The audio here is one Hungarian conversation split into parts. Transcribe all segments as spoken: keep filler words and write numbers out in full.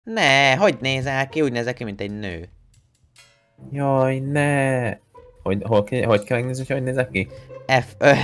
Ne, hogy nézel ki? Úgy nézel ki, mint egy nő. Jaj, ne! Hogy, hol, ki- hogy kell megnézni, hogy hogy nézek ki? F öt.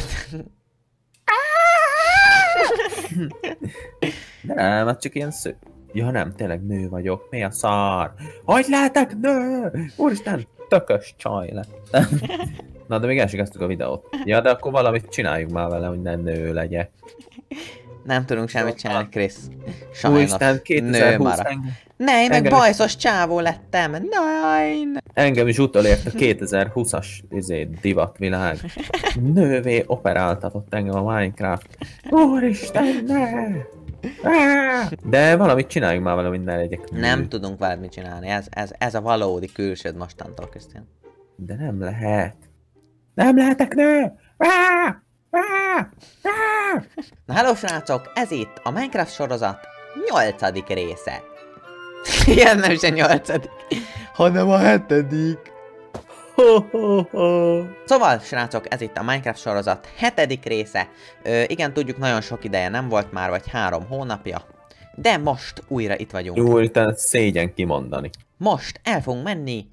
Nem, hát csak ilyen sző... Ja nem, tényleg nő vagyok. Mi a szar? Hogy lehetek nő? Úristen, tökös csaj lett. Na, de még el sem kezdtük a videót. Ja, de akkor valamit csináljunk már vele, hogy nem nő legyek. Nem tudunk semmit csinálni, Krisz. Sajnos. Úristen, Nő kétezer-húsz maradt. engem, Ne, én meg engem is- bajszos csávó lettem. Nein. engem is utolért a kétezer-húszas izé, divatvilág. Nővé operáltatott engem a Minecraft. Úristen, ne! Á! De valamit csináljunk már vele, hogy ne legyek nő. Nem tudunk veled mit csinálni. Ez, ez, ez a valódi külsőd mostantól, Krisztián. De nem lehet. Nem lehetek nő! Á! Á! Á! Na hello srácok, ez itt a Minecraft sorozat nyolcadik része. Igen, nem is a nyolcadik, hanem a hetedik. Ho, ho, ho. Szóval, srácok, ez itt a Minecraft sorozat hetedik része. Ö, igen, tudjuk, nagyon sok ideje nem volt már, vagy három hónapja. De most újra itt vagyunk. Úristen, szégyen kimondani. Most el fogunk menni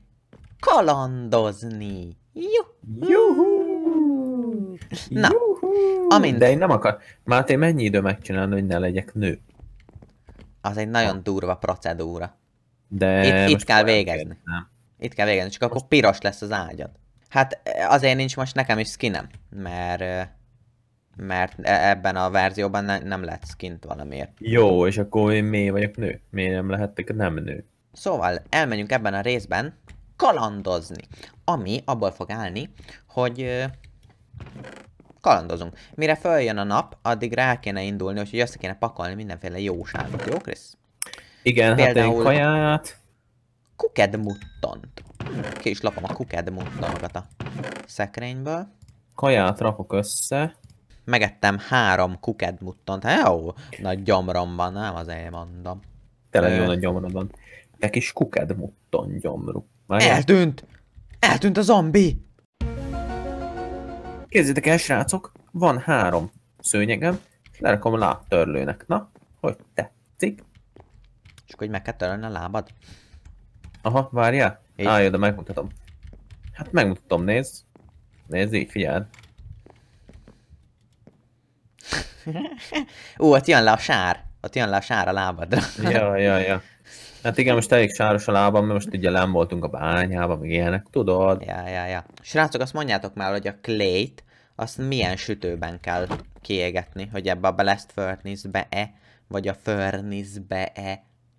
kalandozni. Juh. Juhu! Na, Juhu! amint- De én nem akar... Máté, mennyi idő megcsinálni, hogy ne legyek nő? Az egy nagyon durva procedúra. De Itt, itt most kell olyan végezni. kérdezem. Itt kell végezni, csak akkor piros lesz az ágyad. Hát azért nincs most nekem is skinem, mert, mert e- ebben a verzióban ne, nem lehet skint valamiért. Jó, és akkor én miért vagyok nő? Miért nem lehettek nem nő? Szóval elmenjünk ebben a részben kalandozni, ami abból fog állni, hogy ö, kalandozunk. Mire följön a nap, addigra el kéne indulni, úgyhogy össze kéne pakolni mindenféle jóságot, jó Krisz? Igen, hát Például- én kaját... Kuked muttont. Ki is lapom a kuked muttonokat a szekrényből. Kaját rakok össze. Megettem három kuked muttont. Hát jó, nagy gyomrom van, nem azért mondom. Tényleg Ö. jó nagy gyomrod van. Te kis kuked mutton gyomru. Várjál. Eltűnt! Eltűnt a zombi! Képzeljétek el, srácok, van három szőnyegem, lerakom a lábtörlőnek. Na, hogy tetszik? És akkor hogy meg kell törölni a lábad? Aha, várjál. Így. Á, jó, de megmutatom. Hát megmutatom, nézd. Nézd így, figyeld. Ú, ott jön le a sár. Ott jön le a sár a lábadra. Ja, ja, ja. Hát igen, most elég sáros a lábam, mert most ugye nem voltunk a bányában, meg ilyenek, tudod? Ja, ja, ja. Srácok, azt mondjátok már, hogy a clay-t, azt milyen sütőben kell kiégetni, hogy ebbe a blast furnace-be-e, vagy a furnace-be-e.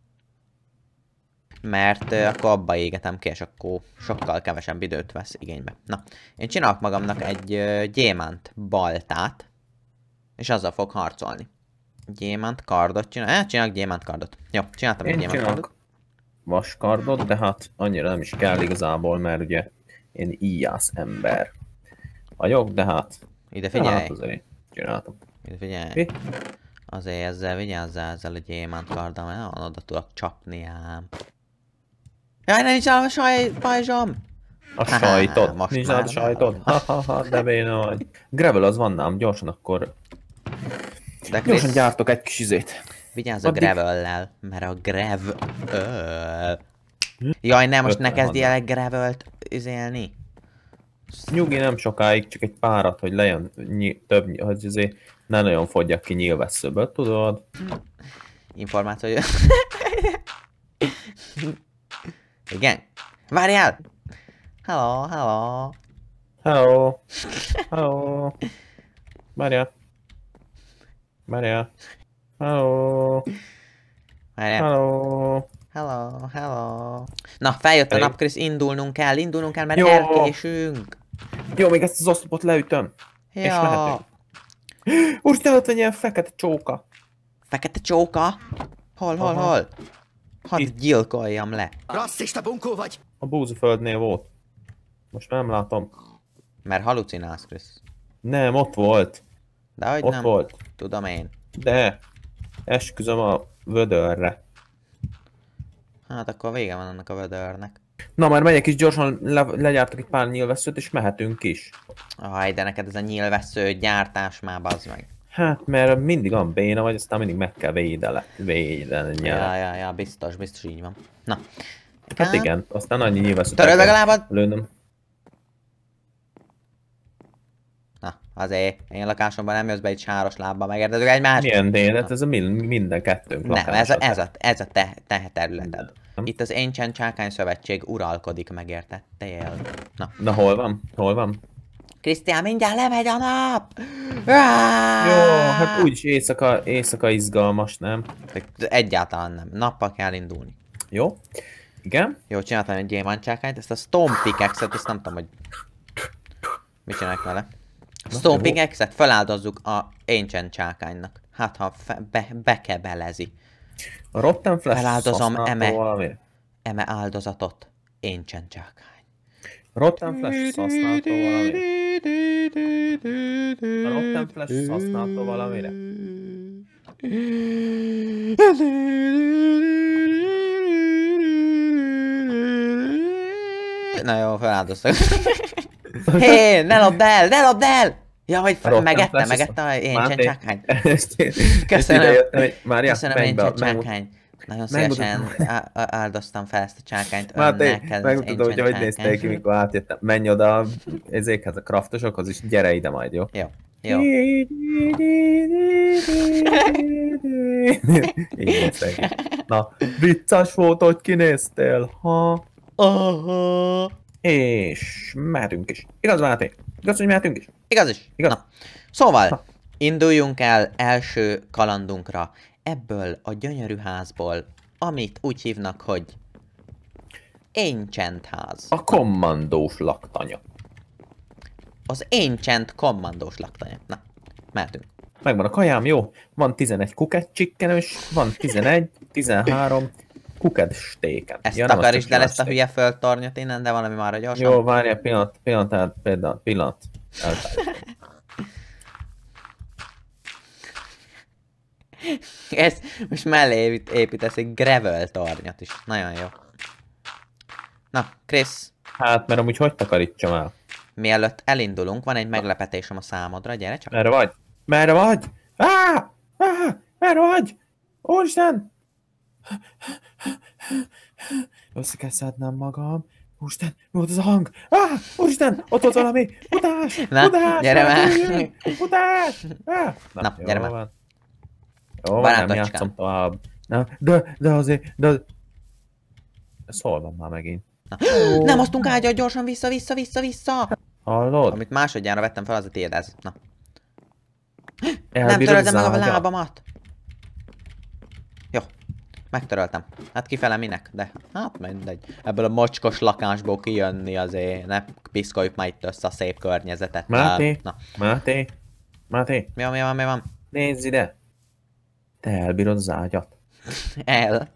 Mert uh, akkor abba égetem ki, és akkor sokkal kevesebb időt vesz igénybe. Na, én csinálok magamnak egy uh, gyémánt baltát, és azzal fog harcolni. Gyémánt kardot csinál. Eh, csinálok gyémánt kardot. Jó, csináltam egy Én gyémánt kardot. csinálok vaskardot, de hát annyira nem is kell igazából, mert ugye én íjász ember vagyok, de hát... Ide de figyelj, Hát azért csináltam. ide figyelj. Mi? Azért ezzel vigyázzál ezzel a gyémánt karddal, mert nagyon oda tudok csapni ám. Jaj, nem is a saj, pajzsom! A Haha, sajtot. most Nincs már nálad a sajtod? Ha, ha, ha, de béna vagy. Gravel az van nálam, gyorsan akkor... De Gyorsan Krisz, gyártok egy kis izét. vigyázz a Addig- gravellel, mert a grav... Ö... Jaj, nem, most ne Ötven kezdjél van. el gravelt üzélni. Nyugi nem sokáig, csak egy párat, hogy lejön ny- több, ny- hogy izé ne nagyon fogyjak ki nyílvesszőből, tudod? Információ... Igen? Várjál! Hello, hello. Hello! Hello! Várjál! Várjál! Hello! Várjál. Hello! Hello, hello. Na, feljött a Elég. nap, Krisz, indulnunk kell, indulnunk kell, mert Jó. elkésünk. Jó, még ezt az oszlopot leütöm. És Ja. mehetünk. Úristen, ott van ilyen fekete csóka. Fekete csóka? Hol, hol, Aha. hol? Hadd Itt. gyilkoljam le. Rasszista bunkó vagy! A búziföldnél volt. Most már nem látom. Mert halucinálsz, Krisz. Nem, ott volt. De hogy Ott nem, volt. tudom én. De esküszöm a vödörre. Hát akkor vége van annak a vödörnek. Na, már megyek is gyorsan, le, legyártok egy pár nyilvesszőt, és mehetünk is. Aj, de neked ez a nyílvessző gyártás már bazd meg. Hát, mert mindig olyan béna vagy, aztán mindig meg kell védele, védeni. Ja, ja, ja, biztos, biztos így van. Na. Hát igen, aztán annyi nyilván Töröld meg a lábad! lőnöm. Na, azért én lakásomban nem jössz be egy sáros lábbal, megértedük egymást? Milyen délet? Ez a mind, minden kettőnk Nem, ez a, ez a... a, ez a te, te területed. Nem. Itt az Ancient Csákány Szövetség uralkodik, megértettél? Na. Na hol van? Hol van? Krisztián, mindjárt lemegy a nap! Jó, hát úgyis éjszaka, éjszaka izgalmas, nem? Egyáltalán nem. Nappal kell indulni. Jó? Igen? Jó, csináltam egy gyémánt csákányt, ezt a Stone Pickaxe-et, ezt nem tudom, hogy mit csinálják vele. Stone Pickaxe-et feláldozzuk a Ancient Csákánynak. Hát, ha fe, be, bekebelezi. A Rotten Flash Feláldozom eme, valamire? eme áldozatot. Ancient Csákány. Rotten Flash használható valamire? A Rotten Flash használható valamire? Na jó, feláldoztak. Hé, hey, ne lopd el, ne lopd el! Ja, hogy fe, megette, megette a Ancient Csákány. Köszönöm, köszönöm Ancient Csákány. Nagyon szívesen áldoztam fel ezt a csákányt. Máté, megmutatom, hogy hogy néztél ki, mikor átjöttem. Menj oda ezekhez a kraftosokhoz, és gyere ide majd, jó? Jó. Jó. Így néztek. Na, vicces volt, hogy kinéztél, ha? Aha. És mehetünk is. Igaz, Máté? Igaz, hogy mehetünk is? Igaz is. Igaz. Na. Szóval, Na. induljunk el első kalandunkra. Ebből a gyönyörű házból, amit úgy hívnak, hogy Ancient ház. A kommandós laktanya. Az Ancient kommandós laktanya. Na, mehetünk. Megvan a kajám, jó? Van tizenegy kuket csikkenős, van tizenegy, tizenhárom kuket stéken. Ezt ja, takarítsd el ezt a hülye földtornyot innen, de valami már a gyorsan. Jó, várjál, pillanat, pillanat, pillanat, pillanat. Ez most mellé építesz egy gravel tornyot is. Nagyon jó. Na, Krisz. Hát, mert amúgy hogy takarítsam el? Mielőtt elindulunk, van egy meglepetésem a számodra, gyere csak. Merre vagy? Merre vagy? Áh! Áh! Merre vagy? Úristen! Össze kell szednem magam. Úristen, mi volt az a hang? Áh! Úristen! Ott volt valami! Futás! Na, Futás! gyere már! Futás! Áh! Na, Na, gyere már. Van. Jó, van, nem játszom tovább. Na, de, de azért, de... Ez hol van már megint? Oh. Nem osztunk ágyat, gyorsan vissza, vissza, vissza, vissza! Hallod? Amit másodjára vettem fel, az a tiéd ez. Na. Elbírod Nem töröltem meg a zágya? lábamat. Jó. Megtöröltem. Hát kifele minek, de hát mindegy. Ebből a mocskos lakásból kijönni azért, ne piszkoljuk már itt össze a szép környezetet. Máté, Na. Máté, Máté, Mi van, mi van, mi van? nézz ide! Te elbírod az ágyat. El.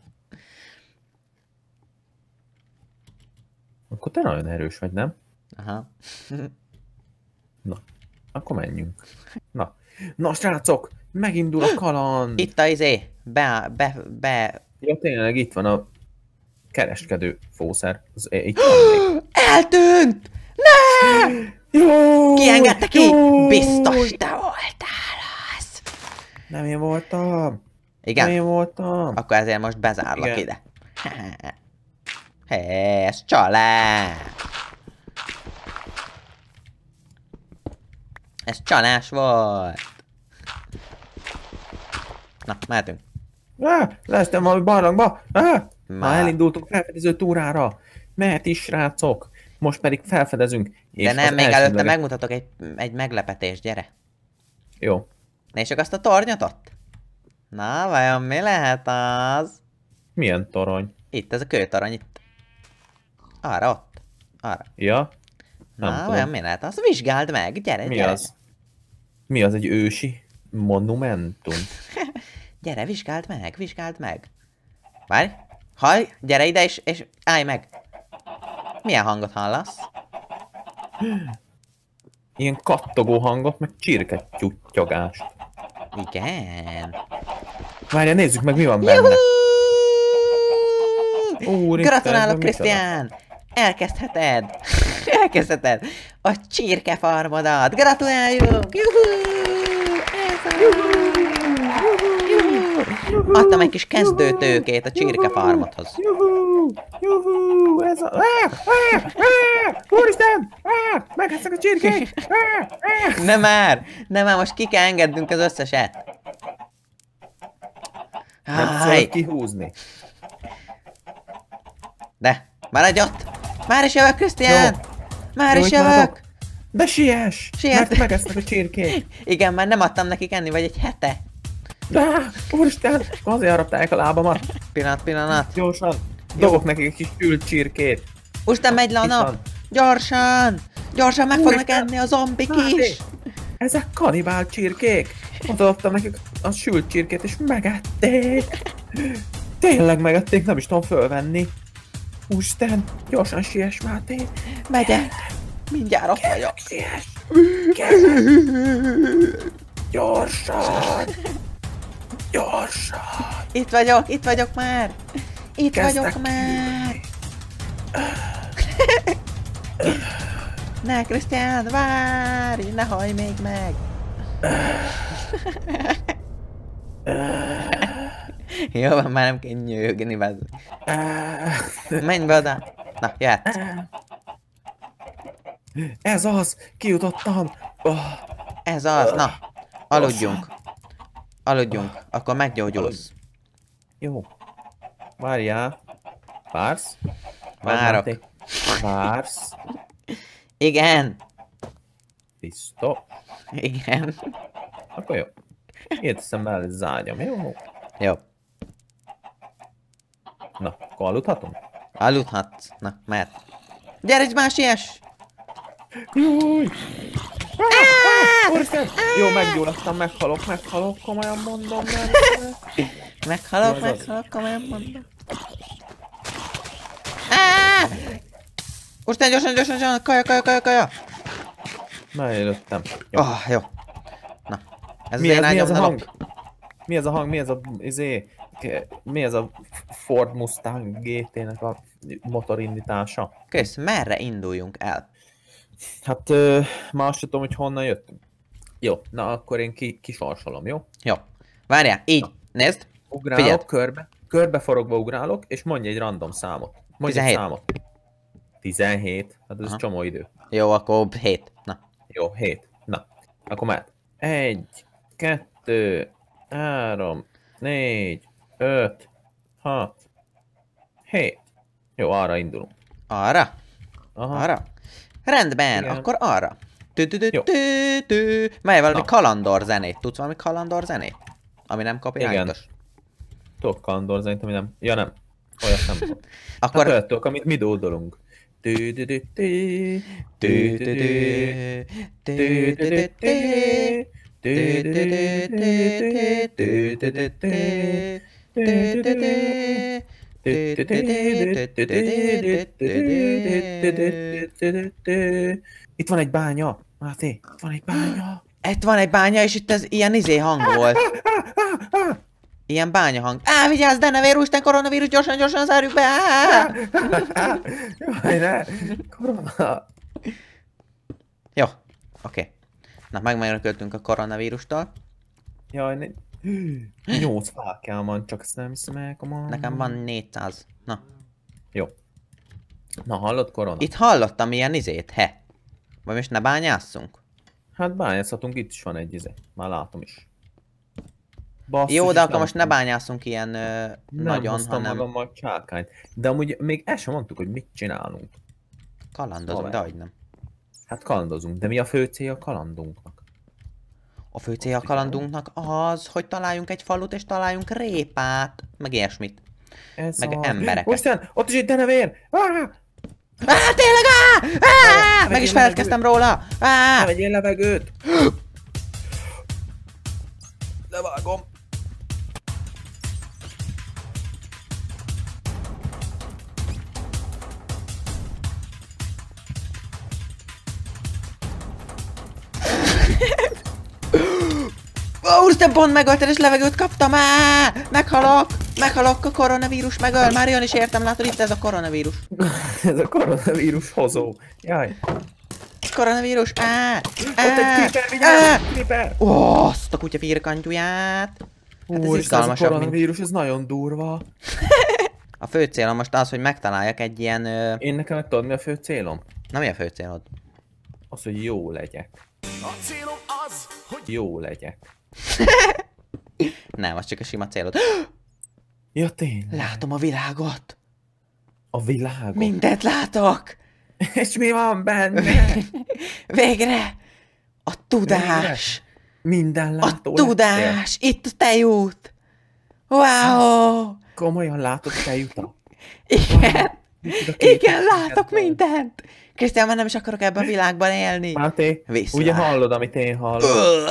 Akkor te nagyon erős vagy, nem? Aha. Na, akkor menjünk. Na, na srácok, megindul a kaland! Itt a izé, be, be, be... Ja, tényleg itt van a kereskedő fószer. Az, itt van még. Eltűnt! Ne! Jó! Kiengedte ki! Jó! Biztos te voltál az! Nem én voltam! Igen? Nem én voltam! Akkor ezért most bezárlak Igen. ide. Hé, ez csalás! Ez csalás volt! Na, mehetünk. Ah, leestem valami barlangba! Ah, már Már. elindultunk felfedező túrára! Mehet is, srácok! Most pedig felfedezünk. De nem, az még előtte elsődleges- megmutatok egy, egy meglepetést, gyere. Jó. Nézd csak azt a tornyot ott. Na, vajon mi lehet az? Milyen torony? Itt, ez a kőtorony, itt. Arra, ott. Arra. Ja? Nem Na, tudom. vajon mi lehet az? Vizsgáld meg, gyere, Mi gyere. az? Mi az, egy ősi monumentum? Gyere, vizsgáld meg, vizsgáld meg. Várj, hallj, gyere ide és, és állj meg. Milyen hangot hallasz? Ilyen kattogó hangot, meg csirke tyuttyogást. Igen. Várjál, nézzük meg, mi van benne. Úristen, Gratulálok, ez micsoda? Krisztián! Elkezdheted! Elkezdheted a csirkefarmodat! Gratuláljuk! Juhú! Adtam egy kis kezdőtőkét a csirkefarmodhoz. Juhú! Juhú! Ez a... Ah, ah, ah, úristen! Ah, megheszek a csirkék! Ah, ah. Nem már! Nem már, most ki kell engednünk az összeset. Nem Háj. szabad kihúzni. De, maradj ott! Már is jövök, Krisztián! Jó. Már Jó, is itt jövök! maradok. De siess! Siess. Meg, megesznek a csirkék. Igen, már nem adtam nekik enni, vagy egy hete. Ah, úristen! Azért harapták a lábamat. Pillanat, pillanat. Gyorsan! Dobok nekik egy kis sült csirkét. Úristen, megy le a Itt nap! van. Gyorsan! Gyorsan meg fognak Úristen. enni a zombik Máté, is! ezek kanibál csirkék. Odaadtam nekik a sült csirkét, és megették. Tényleg megették, nem is tudom fölvenni. Úristen, gyorsan siess, Máté. Megyek! Mindjárt ott vagyok. Siess! Gyere! Gyorsan! Gyorsan! Itt vagyok, itt vagyok már! Itt Kezdtek vagyok már! Ne, Krisztián, várj! Ne hajj még meg! Jó, van, már nem kell nyögni, bazd. Menj be oda! Na, jöhetsz! Ez az! Kijutottam! Oh, Ez az, na! Aludjunk! Aludjunk, akkor meggyógyulsz. jó. Várjál. Vársz? Várok. Máté? Vársz? Igen! Biztos? Igen. Akkor jó. Ilyet teszem be az ágyam, jó? Jó. Na, akkor aludhatunk? Aludhatsz. Na, mert. Gyere, egy más ilyes! Júj! Ah, úristen! Jó, meggyulladtam, meghalok, meghalok, komolyan mondom, nem. Meghalok, Jó, ez az. meghalok, komolyan mondom. Ah! Úristen, gyorsan, gyorsan, gyorsan, kaja, kaja, kaja, kaja! Megjelöltem. Jó. Oh, jó. Na, ez Mi az ez, én mi ez ágyam, a ne hang? lopj. Mi ez a hang? Mi ez a, izé, ke- mi ez a Ford Mustang gé té-nek a motorindítása? Kész, merre induljunk el? Hát, ö, már azt sem tudom, hogy honnan jöttünk. Jó, na akkor én ki, kisorsolom, jó? Jó. Várjál, így, nézd. Ugrálok, Figyeld. körbe, körbeforogva ugrálok, és mondj egy random számot. Mondj egy tizenhét. számot. tizenhét, hát ez Aha. csomó idő. Jó, akkor hét. Na. Jó, hét. Na, akkor mehet. Egy, kettő, három, négy, öt, hat, hét. Jó, arra indulunk. Arra? Aha. Arra? Rendben, Igen. akkor arra. Jó. Tü-tü-tü-tü-tü. Mely valami Na. kalandor zenét. Tudsz valami kalandor zenét? Ami nem copyrightos. Tudok kalandor zenét, ami nem... Ja, nem. Olyat nem tudok. Hát Akkor... olyat tudok, amit mi dódolunk. Tü-tü-tü-tü, tü-tü-tü, tü-tü-tü-tü, itt van egy bánya, Máté, itt van egy bánya. Itt van egy bánya, és itt ez ilyen izé hang volt. Ilyen bánya hang. Á, vigyázz, de ne vérústen koronavírus, gyorsan, gyorsan zárjuk be! Á! Jaj, ne! Korona! Jó, oké. Na, megmenekültünk a koronavírustól. Jaj, ne... Nyolc fákjám van, csak ezt nem hiszem el, come on. Nekem van négyszáz. Na. Jó. Na, hallod, korona? Itt hallottam ilyen izét, he. Vagy most ne bányásszunk? Hát bányászhatunk, itt is van egy izé. Már látom is. Basszus, Jó, de és akkor nem most ne tudom. bányásszunk ilyen ö, Nem nagyon, hoztam hanem magammal csákányt. De amúgy még el sem mondtuk, hogy mit csinálunk. kalandozunk, Haver. de hogy nem. Hát kalandozunk, de mi a fő célja a kalandunknak? A fő célja a kalandunknak az, hogy találjunk egy falut és találjunk répát, meg ilyesmit. Ez Meg az. embereket. Úristen, ott is egy denevér! Ah! Á, tényleg, á! Á! Ne Meg is vegyél feledkeztem róla! Á! Ne vegyél levegőt! Levágom! Ó, úristen, pont megölted és levegőt kaptam! Á! Meghalok! Meghalok, a koronavírus megöl! Már jön is értem, látod, itt ez a koronavírus. Ez a koronavírus hozó. Jaj. koronavírus! Á! Ott egy creeper, vigyázz! Creeper! Ó, azt a kutya firkantyúját! Hát ez Úr, ez a izgalmasabb, mint... koronavírus, ez nagyon durva. A fő célom most az, hogy megtaláljak egy ilyen... Ö... Én nekem meg tudod, mi a fő célom? Na mi a fő célod? Az, hogy jó legyek. A célom az, hogy Jó legyek. Nem, az csak a sima célod. Ja, tényleg. Látom a világot! A világot. Mindent látok! És mi van benne? Végre! A tudás! Minden A látó tudás! Itt a tejút! Wow! Komolyan látod, te jutak? Igen! Igen, látok mindent! Krisztián, már nem is akarok ebben a világban élni. Máté, Viszlát. ugye hallod, amit én hallok?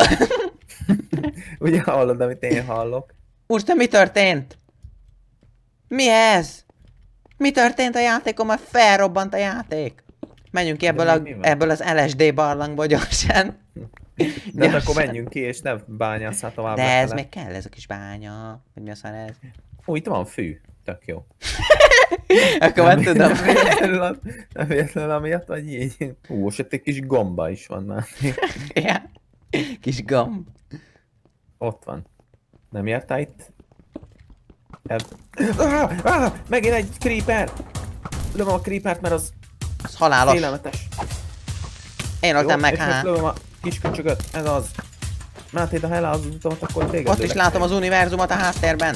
Ugye hallod, amit én hallok? Úristen, mi történt? Mi ez? Mi történt a játékommal? Felrobbant a játék. Menjünk ki ebből, De a, mi van? ebből az el es dé barlangból gyorsan. De hát Gyorsan. akkor menjünk ki, és ne bányásszál tovább. De ez lefele. még kell, ez a kis bánya. Hogy mi a szar ez? Ó, itt van fű. Tök jó. Akkor már Nem- tudom. Nem véletlenül, a- nem véletlenül amiatt, vagy így. Ú, most itt egy kis gomba is van már. Ja. Kis gomb. Ott van. Nem érte itt? Eb... Ah, ah, megint egy creeper! Lövöm a creepert, mert az Az halálos. félelmetes. Én öltem meg, és most hát. lövöm a kis köcsögöt, ez az. Máté, ha elállsz az utamat, akkor téged Ott is lövek. látom az univerzumot a háttérben.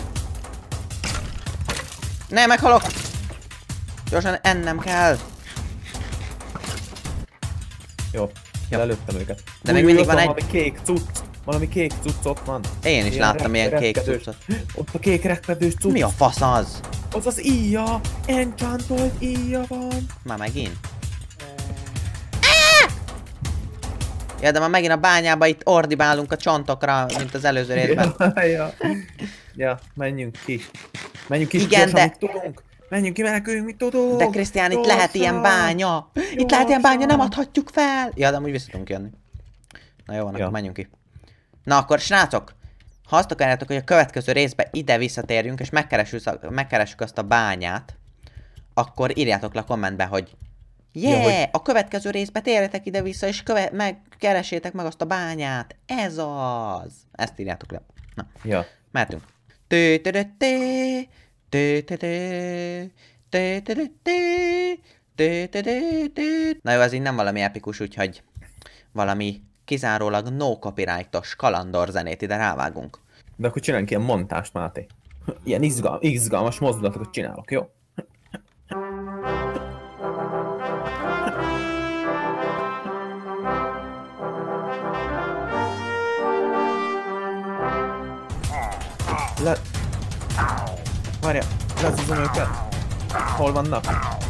Ne, meghalok! Gyorsan ennem kell. Jó, Jó. lelőttem őket. De még Új, mindig ott van egy- Valami kék cucc. Valami kék cucc ott van. Én is Ilyen láttam ilyen rep- kék repkedős. cuccot. Ott a kék repkedős cucc. Mi a fasz az? Az az íja. Enchantolt íja van. Már megint? Ja, de már megint a bányába itt ordibálunk a csontokra, mint az előző részben. Ja, ja. ja, menjünk ki. Menjünk ki, Igen, gyorsan, de- mit tudunk. Menjünk ki, meneküljünk, mit tudunk. De Krisztián, itt lehet ilyen bánya. Itt lehet ilyen bánya, nem adhatjuk fel. Ja, de amúgy vissza tudunk jönni. Na jó van, Ja. akkor menjünk ki. Na akkor srácok, ha azt akarjátok, hogy a következő részbe ide visszatérjünk, és megkeressük, megkeressük azt a bányát, akkor írjátok le a kommentbe, hogy yeah, Ja, hogy- a következő részbe térjetek ide-vissza, és köve- megkeresétek meg azt a bányát. Ez az. Ezt írjátok le. Na, Ja. mehetünk. Tü-tü-tü-tü, tü-tü-tü, tü-tü-tü-tü, tü-tü-tü-tü. Na jó, ez így nem valami epikus, úgyhogy valami kizárólag no copyrightos kalandor zenét ide rávágunk. De akkor csináljunk ilyen montást, Máté. Ilyen izgal, izgalmas mozdulatokat csinálok, jó? Le... Várja, lezúzom őket. Hol vannak?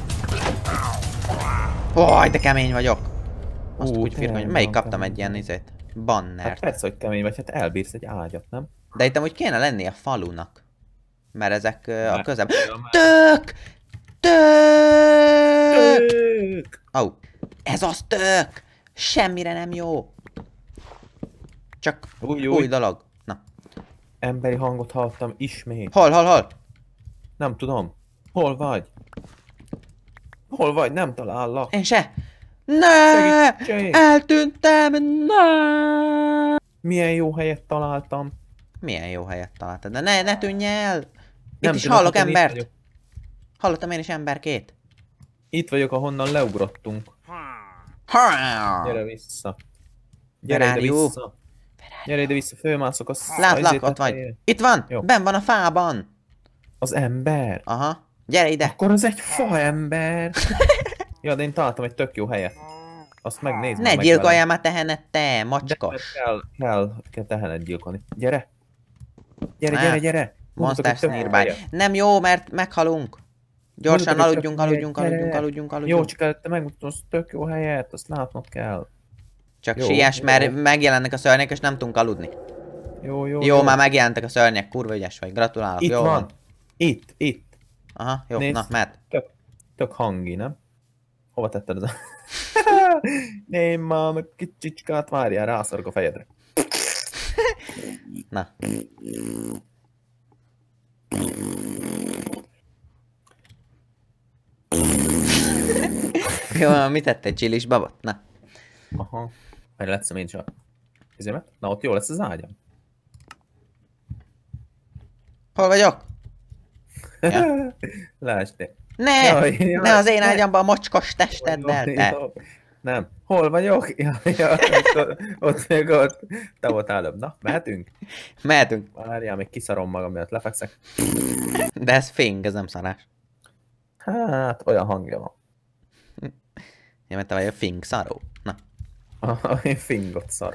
Oj, de kemény vagyok! Azt Ú, úgy tényleg firkony, melyik van kaptam egy kemény. ilyen izét? Hát Bannert. persze, hogy kemény vagy, hát elbírsz egy ágyat, nem? De itt amúgy kéne lenni a falunak. Mert ezek ö, a Mert- közel... Ja, már- Tök! Tök! Tök! Ó, oh, ez az tök! Semmire nem jó. Csak Új, új új. dolog. Na, Emberi hangot hallottam ismét. hol, hol, hol? Nem tudom. Hol vagy? Hol vagy? Nem talállak. Én se. Ne! Segítség! Eltűntem! Ne! Milyen jó helyet találtam. Milyen jó helyet találtad, de ne, ne tűnj el! Itt Nem is tudom, hallok hát én itt embert. vagyok. Hallottam én is emberkét. Itt vagyok, ahonnan leugrottunk. Ha! Gyere vissza. Gyere ide Ferrari. vissza. Gyere ide vissza, fölmászok a Lát, a lát, izét ott vagy. tetejére. Itt van! Jó. Ben van a fában! Az ember. Aha. Gyere ide! Akkor az egy faember. Ja, de én találtam egy tök jó helyet. Azt megnézem. Ne gyilkoljál már tehenet, te, macskos! Kell, kell, kell tehenet gyilkolni. Gyere. Gyere, Á, gyere, gyere. Monster Mutatok egy tök jó nearby. helyet. Nem jó, mert meghalunk. Gyorsan Mutatok egy aludjunk, tök jó aludjunk, helyet. aludjunk, Gyere. aludjunk, Jó, aludjunk. csak előtte megmutatom azt a tök jó helyet, azt látnod kell. Csak jó, siess, jó. mert megjelennek a szörnyek, és nem tudunk aludni. Jó, jó, Jó, már megjelentek a szörnyek, kurva ügyes vagy, gratulálok, Itt jó van. Itt, itt. Aha, jó, Nézd. na, mehet. Tök, tök hangi, nem? Hova tetted ez a... Én már meg kicsicskát, várjál, rászorok a fejedre. Na. Jó, mit tettél, csilis babot? Na. Aha. Erre letszem én csak. Ezért? Na ott jó lesz az ágyam. Hol vagyok? Ja. Lásd te. Ne! Jaj, jaj, Ne az én ne. ágyamba a mocskos testeddel, Jó, te! jó. Nem. Hol vagyok? Ja, ja, ott, ott még ott. Te voltál előbb. Na, mehetünk? Mehetünk. Várjál, még kiszarom magam, miatt lefekszek. De ez fing, ez nem szarás. Hát, olyan hangja van. Én mert te vagy a fing szaró. Na. Aha, én fingot szarok.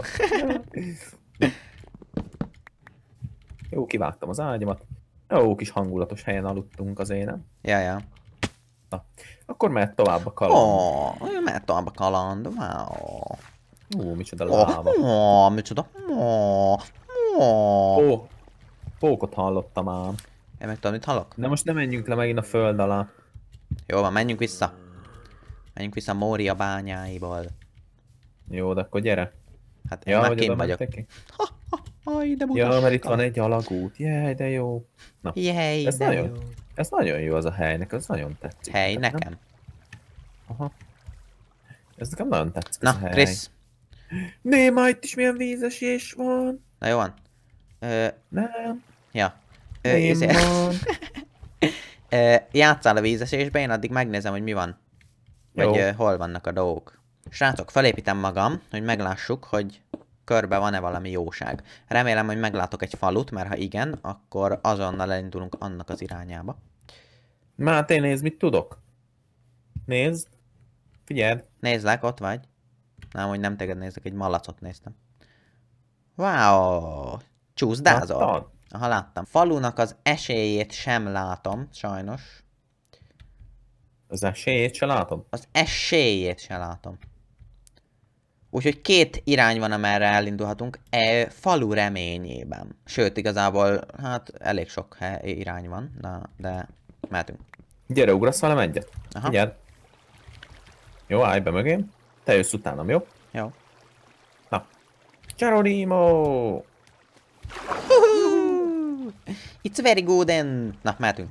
Jó, kivágtam az ágyamat. Jó, kis hangulatos helyen aludtunk az énem. Ja, ja. Na, akkor mehet tovább a kaland. Ó, mert tovább a kaland. Wow. Ú, micsoda Ó, lába. ó, micsoda. Ó, ó. Ó, pókot hallottam ám. Én meg tudom, mit hallok? De most nem menjünk le megint a föld alá. Jó van, menjünk vissza. Menjünk vissza Mória bányáiból. Jó, de akkor gyere. Hát én már hogy kint oda vagyok. mentek ki? Aj, de Ja, mert itt van egy alagút. Jaj, de jó. Na, Jej, ez de nagyon, jó. ez nagyon jó az a helynek, ez nagyon tetszik. Hely, Nem? nekem. Aha. Ez nekem nagyon tetszik Na, ez a hely. Krisz. Néma, itt is milyen vízesés van. Na jó van. Ö, Nem, ja. Ö, nem izé- van. Ö, játsszál a vízesésbe, én addig megnézem, hogy mi van. Vagy Jó. ö, hol vannak a dolgok. Srácok, felépítem magam, hogy meglássuk, hogy körbe van-e valami jóság. Remélem, hogy meglátok egy falut, mert ha igen, akkor azonnal elindulunk annak az irányába. Máté, nézd, mit tudok. Nézd. Figyeld. Nézlek, ott vagy. Nem, hogy nem téged nézek, egy malacot néztem. Wow! Csúszdázol. Láttad? Aha, láttam. Falunak az esélyét sem látom, sajnos. Az esélyét se látod? Az esélyét sem látom. Úgyhogy két irány van, amerre elindulhatunk. E, falu reményében. Sőt, igazából, hát elég sok he- irány van, de, de mehetünk. Gyere, ugrasz velem egyet. Aha. Figyeld. Jó, állj be mögém. Te jössz utánam, jó? Jó. Na. Geronimo! It's very good and... Na, mehetünk.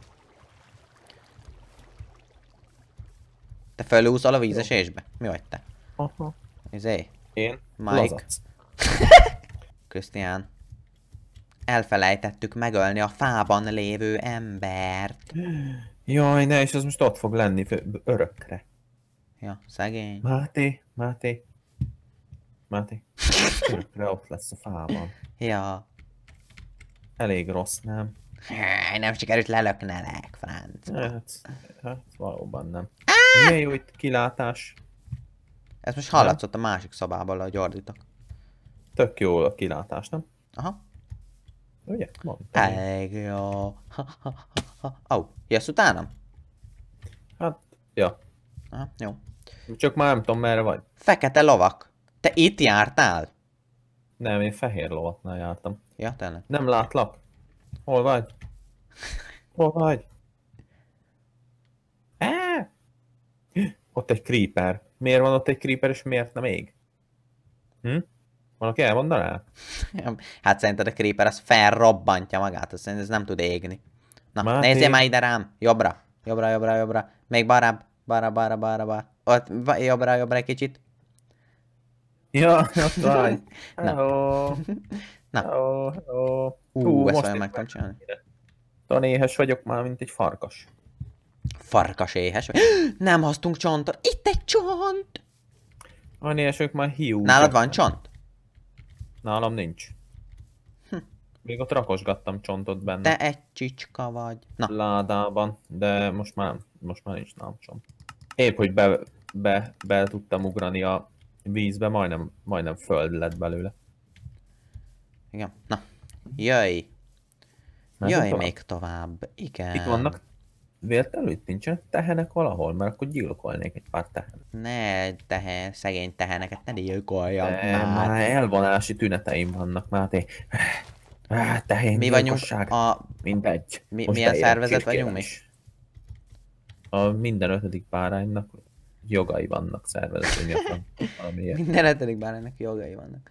Te felúszol a vízesésbe? Mi vagy te? Aha. Izé? Én? Mike. Lazac. Krisztián. Elfelejtettük megölni a fában lévő embert. Jaj, ne, és az most ott fog lenni fő- örökre. Ja, szegény. Máté, Máté. Máté. Örökre ott lesz a fában. Ja. Elég rossz, nem? Há, nem sikerült lelöknelek, franc. Hát, hát valóban nem. Milyen jó itt kilátás. Ez most hallatszott a másik szobából, ahogy ordítok. Tök jó a kilátás, nem? Aha. Ugye? Mondtam. Elég jó. Ha, ha, ha, ha. Au, jössz utánam? Hát, ja. Aha, jó. Csak már nem tudom merre vagy. Fekete lovak. Te itt jártál? Nem, én fehér lovatnál jártam. Ja, tényleg. Nem látlak. Hol vagy? Hol vagy? Á! Ott egy creeper. Miért van ott egy creeper, és miért nem ég? Hm? Valaki elmondaná? Hát szerinted a creeper az felrobbantja magát, azt szerint ez nem tud égni. Na, Máté. nézzél már ide rám! Jobbra! Jobbra, jobbra, jobbra. Még barább. Balra, balra, balra, balra. Ott, ba- jobbra, jobbra egy kicsit. Ja, ott vagy. Na. Hello. Na. Hello, hello. Ú, Hú, ezt most olyan itt meg tudom csinálni. Olyan éhes vagyok már, mint egy farkas. Farkas éhes. Nem hoztunk csontot. Itt egy csont! Olyan éhes vagyok már hiú. Nálad van csont? Nálam nincs. Hm. Még ott rakosgattam csontot benne. Te egy csicska vagy. Na, Ládában, de most már nem, most már nincs nálam csont. Épp, hogy be, be, be tudtam ugrani a vízbe, majdnem, majdnem föld lett belőle. igen. Na, jöjj. Mehetünk Jöjj tovább? még tovább. Igen. Itt vannak véletlenül itt nincsenek tehenek valahol, mert akkor gyilkolnék egy pár tehenet. Ne tehe, szegény teheneket ne gyilkoljam De már. már elvonási tüneteim vannak, Máté. Ah, tehén Mi vagyunk gyilkosság. a... Mindegy. Mi, Most milyen beérek szervezet kirkélem vagyunk mi? is. A minden ötödik báránynak jogai vannak szervezetünk miatt. Valamiért. Minden hetedik báránynak jogai vannak.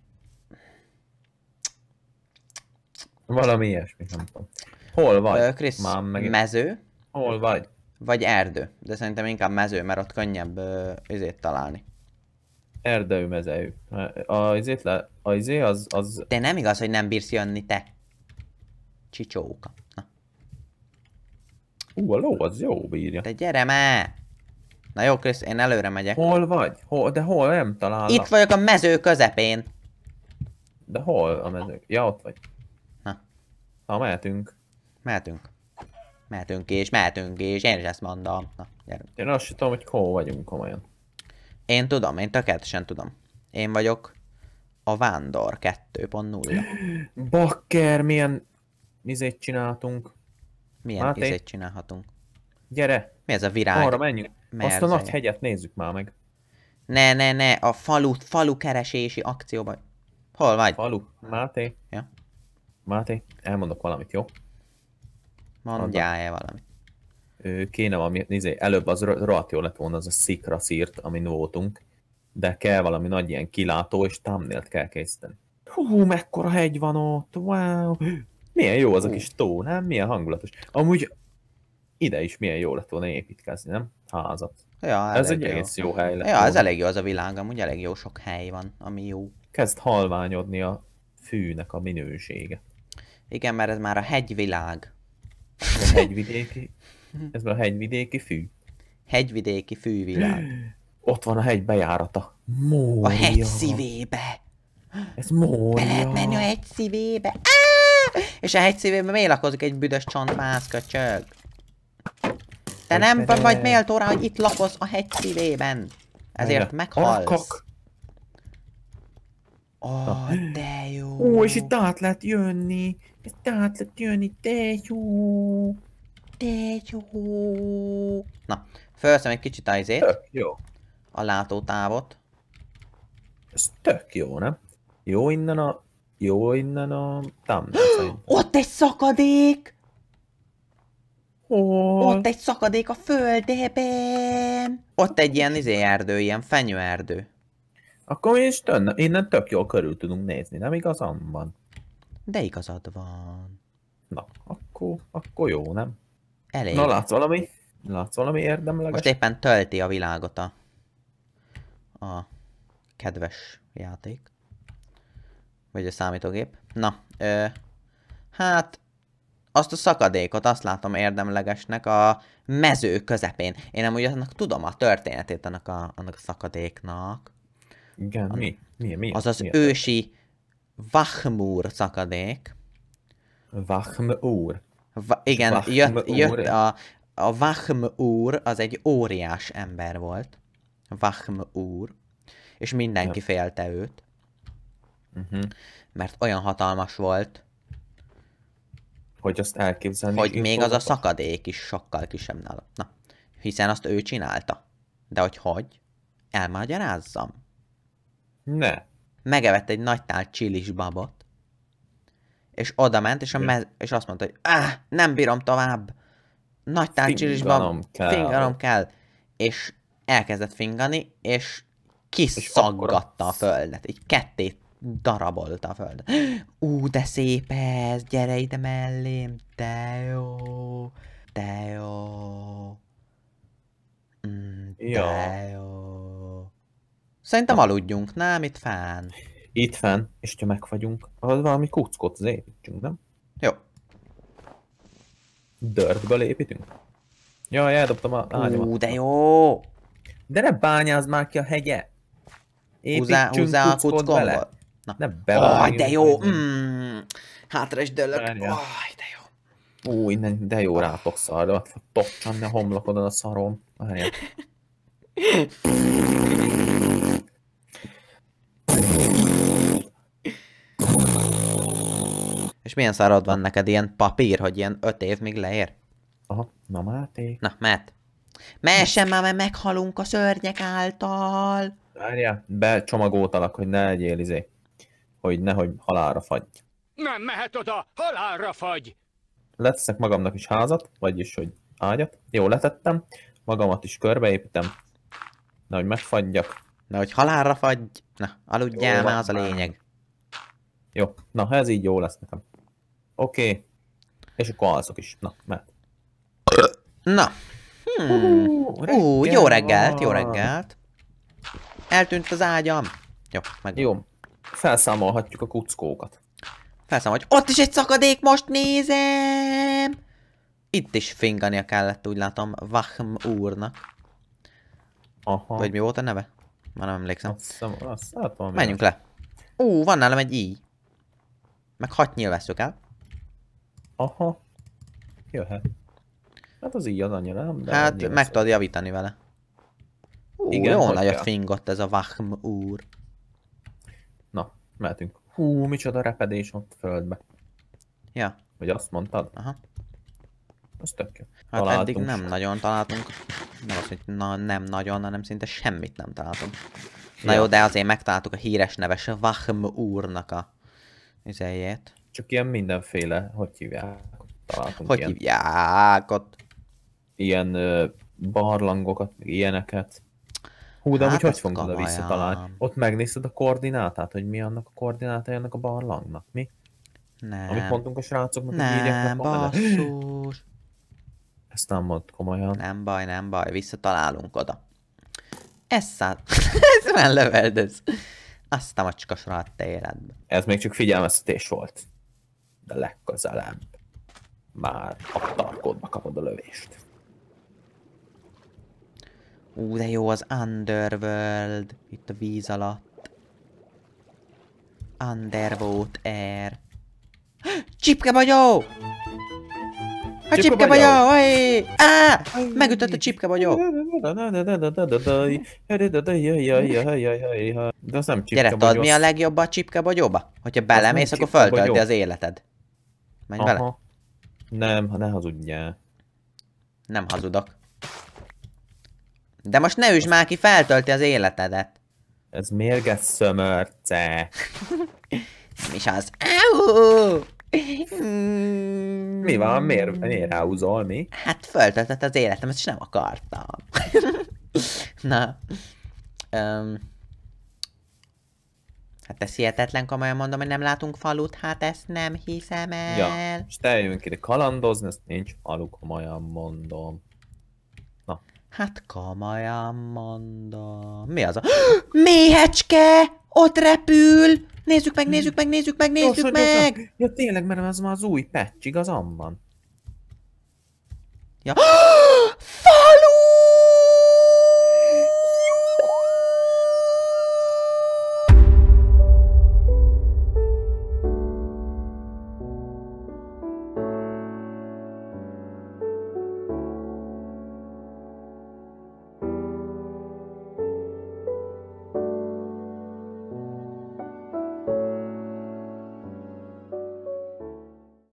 Valami ilyesmi, nem tudom. Hol vagy? Ö, Krisz, Már megint. mező Hol vagy? vagy erdő? De szerintem inkább mező, mert ott könnyebb ö, özét találni. Erdő, mezejű. A izét le... A izé az... az... De nem igaz, hogy nem bírsz jönni, te. Csicsóka. Na, Ú, a ló az jó bírja. te gyere már! Na jó, Krisz, én előre megyek. Hol vagy? Hol? De hol? Nem találok. Itt vagyok a mező közepén. De hol a mezők? Ja, ott vagy. Na. Ha mehetünk. Mehetünk. Mehetünk és mehetünk és én is ezt mondom. Na, gyerünk. Én azt sem tudom, hogy hol vagyunk komolyan. Én tudom, én tökéletesen tudom. Én vagyok a Vándor kettő pont nulla. Bakker, milyen izét csináltunk. Milyen Máté? izét csinálhatunk? Gyere, Mi ez a virág? arra menjünk. Azt a Merzeje. nagy hegyet nézzük már meg. Ne, ne, ne, a falu, falu keresési akcióban. Hol vagy? Falu. Máté. Ja. Máté, elmondok valamit, jó? Mondjál-e valamit? Ö, kéne valami, nézé, előbb az ro- rohadt jó lett volna az a szikra szírt, amin voltunk, de kell valami nagy ilyen kilátó, és thumbnailt kell készíteni. Hú, mekkora hegy van ott, wow! Milyen jó az a kis tó, nem? Milyen hangulatos. Amúgy ide is milyen jó lett volna építkezni, nem? Házat. Ja, Ez egy jó. egész jó hely lett Ja, ez volna. elég jó az a világ, amúgy elég jó sok hely van, ami jó. Kezd halványodni a fűnek a minősége. Igen, mert ez már a hegyvilág. A hegyvidéki, ez már a hegyvidéki fű. Hegyvidéki fűvilág. Ott van a hegy bejárata. Mória. A hegy szívébe. Ez Be Mória. lehet menni a hegy szívébe. Áh! És a hegy szívében miért lakozik egy büdös csontváz, köcsög? Te Hogy nem te- vagy méltó rá, hogy itt lakoz a hegy szívében. Ezért Várjál. meghalsz. Arakak. Ó, oh, de jó. Ó, és itt át lehet jönni. Itt át lehet jönni, de jó. De jó. Na, felszem egy kicsit a izét, Tök jó. a látótávot. Ez tök jó, nem? Jó innen a... Jó innen a... thumbnail szerintem. Ott egy szakadék! Hol? Ott egy szakadék a földében! Ott egy ilyen izé erdő, ilyen fenyőerdő. Akkor mi is tönne, innen tök jól körül tudunk nézni, nem igazam van? De igazad van. Na, akkor, akkor jó, nem? Elég. Na, látsz valami? Látsz valami érdemleges? Most éppen tölti a világot a... a kedves játék. Vagy a számítógép. Na, ö, hát... Azt a szakadékot, azt látom érdemlegesnek a mező közepén. Én amúgy annak tudom a történetét annak a, annak a szakadéknak. Igen, mi? Mi? Mi? Az az mi ősi Vachmúr szakadék. Vahm úr. Va- igen, Vachm jött, jött úr. a, a Vachm úr, az egy óriás ember volt. Vachm úr. És mindenki Ja. félte őt, Uh-huh. mert olyan hatalmas volt, Hogy azt elképzelni. hogy is még az a dolgokat? szakadék is sokkal kisebb nála. Na, hiszen azt ő csinálta. De hogy hogy? Elmagyarázzam. Ne. Megevett egy nagy tál csilis babot, és oda ment, és, a mez- és azt mondta, hogy áh, nem bírom tovább. Nagy tál csilis bab, Finganom kell. finganom kell. És elkezdett fingani, és kiszaggatta a földet. Így ketté darabolta a földet. Ú, de szép ez, gyere ide mellém, de jó, de jó. Mm, de Ja. jó. Szerintem aludjunk, nem? Itt fán. Itt fenn, és ha meg vagyunk, az valami kuckot az építsünk, nem? Jó. Dirtből építünk? Jaj, eldobtam a ágyamat. Ú, de jó. De ne bányázd már ki a hegye! Húzzá, Építsünk húzzá a kuckot bele. kuckomból. Na. Ne Aj, bevágjuk. de jó. Mm. Hátra is dőlök. Várjál. Aj, de jó. Ú, innen, de jó rátok szarra, ott fog topcsanni a homlokodon a szarom. Várjál. És milyen szarod van neked ilyen papír, hogy ilyen öt év még leér? Aha, na Máté. Na, mehet. Mehessen már, mert meghalunk a szörnyek által. Várjál, becsomagoltalak, hogy ne legyél izé. Hogy nehogy halálra fagy. Nem mehet oda, halálra fagy! Leteszek magamnak is házat, vagyis, hogy ágyat. Jó, letettem. Magamat is körbeépítem. Nehogy megfagyjak. Na, hogy halálra fagy. Na, aludjál Jó már, van az a már. lényeg. Jó, na, ez így jó lesz nekem. Oké. Okay. És akkor alszok is. Na, mehet. Na. Hmm. Ú, jó reggelt, jó reggelt. Eltűnt az ágyam. Jó, meg. Jó. Felszámolhatjuk a kuckókat. Felszámolj. Ott is egy szakadék, most nézem! Itt is fingania kellett, úgy látom, Wahm úrnak. Aha. Vagy mi volt a neve? Már nem emlékszem. Azt hiszem, azt látom. Menjünk le. Ú, van nálam egy íj. Meg hat nyíl veszük el. Aha. Jöhet. Hát az így az annyira nem, de... Hát nyilván meg szó. tudod javítani vele. Ú, Igen, jó hogy nagyot kell. fingott ez a Wahm úr. Na, mehetünk. Hú, micsoda repedés ott földbe. Ja, Vagy azt mondtad? aha. Az tök jó. Hát Találtunk eddig nem s- nagyon találtunk. Nem az, hogy na, nem nagyon, hanem szinte semmit nem találtunk. Na Ja. jó, de azért megtaláltuk a híres neves Wahm úrnak a üzejét. Csak ilyen mindenféle, hogy hívják? Találtunk Hogy ilyen, hívják ott? ilyen ö, barlangokat, meg ilyeneket. Hú, de Hát hát hogy azt fogunk oda komolyan. visszatalálni? Ott megnézted a koordinátát, hogy mi annak a koordinátája annak a barlangnak, mi? Nem. Amit mondtunk a srácoknak, hogy írják le Nem, kommentet? basszus. Ezt nem mondd komolyan. Nem baj, nem baj, visszatalálunk oda. Ez szállt. Ez már löveldez. Azt a macskas rohadt életbe. Ez még csak figyelmeztetés volt. De legközelebb már a tarkódba kapod a lövést. Ú, de jó az Underworld. Itt a víz alatt. Underwater Air. Csipkebagyó! A Csipkebagyó! csipkebagyó! Hé! Á! Megütött a csipkebagyó! De az nem Gyere, tudod mi a legjobb a csipkebagyóba? Hogyha belemész, nem akkor csipkebagyó. föltölti az életed. Menj vele. Aha. Nem, ne hazudjál. Nem hazudok. De most ne üsd már ki, feltölti az életedet. Ez mérges szömörce. Nem is az. Áú! Mi van? Miért, miért ráhúzol, mi? Hát föltöltött az életem, ezt is nem akartam. Na. Um, hát ez hihetetlen, komolyan mondom, hogy nem látunk falut, hát ezt nem hiszem el. Ja, és te jövünk ide kalandozni, ezt nincs falu, komolyan mondom. Hát komolyan mondom. Mi az a... Méhecske! Ott repül! Nézzük meg, nézzük meg, nézzük meg, nézzük Gyorsan, meg! gyorsan. Ja tényleg, mert ez már az új patch, igazam van. Ja.